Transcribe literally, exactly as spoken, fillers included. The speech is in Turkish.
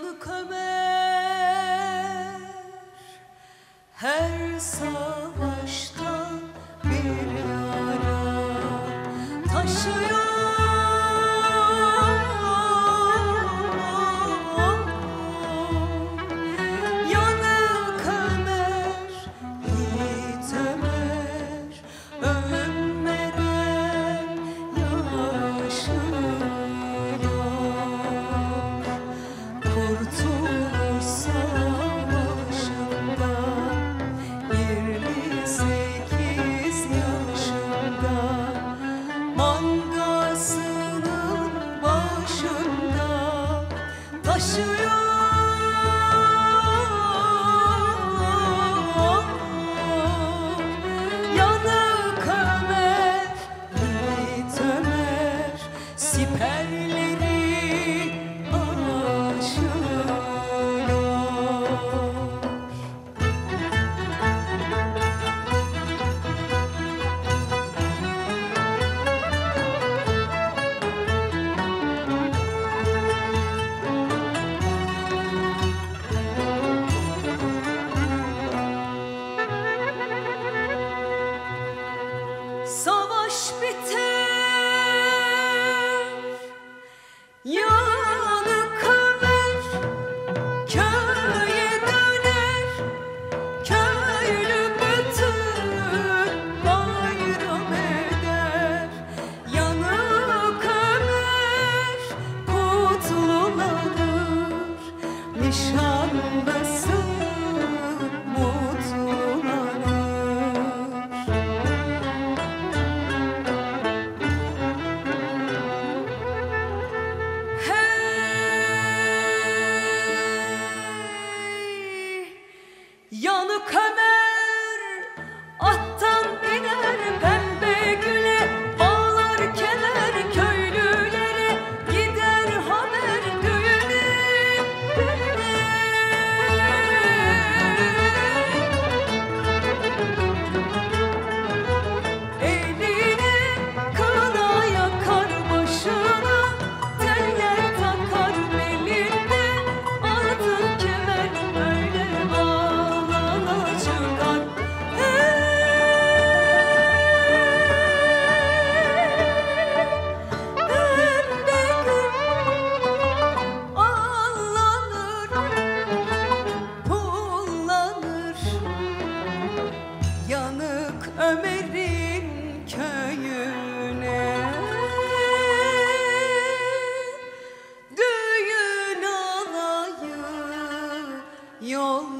yanık Ömer her savaşta bir yara taşıyor. Yanık Ömer, yiğit Ömer, ölmeden yaşıyor. Kurtuluş Savaşı'nda yirmi sekiz yaşında mangasının başında taşıyor. Yanık Ömer, yiğit Ömer, siperleri aşıyor. Savaş biter, yanık Ömer köye döner, köylü bütün bayram eder. Yanık Ömer kutlulanır, nişanlısı mutlulanır. Yanık Ömer attan iner, pembe güle bağlar kemer, köylülere gider haber düğüne. Eline kına yakar, başına teller takar, belinde altın kemer öyle bağlana çıkar. Pembe gül ağlanır, pullanır, yanık Ömer'in köyüne. Düğün alayı yol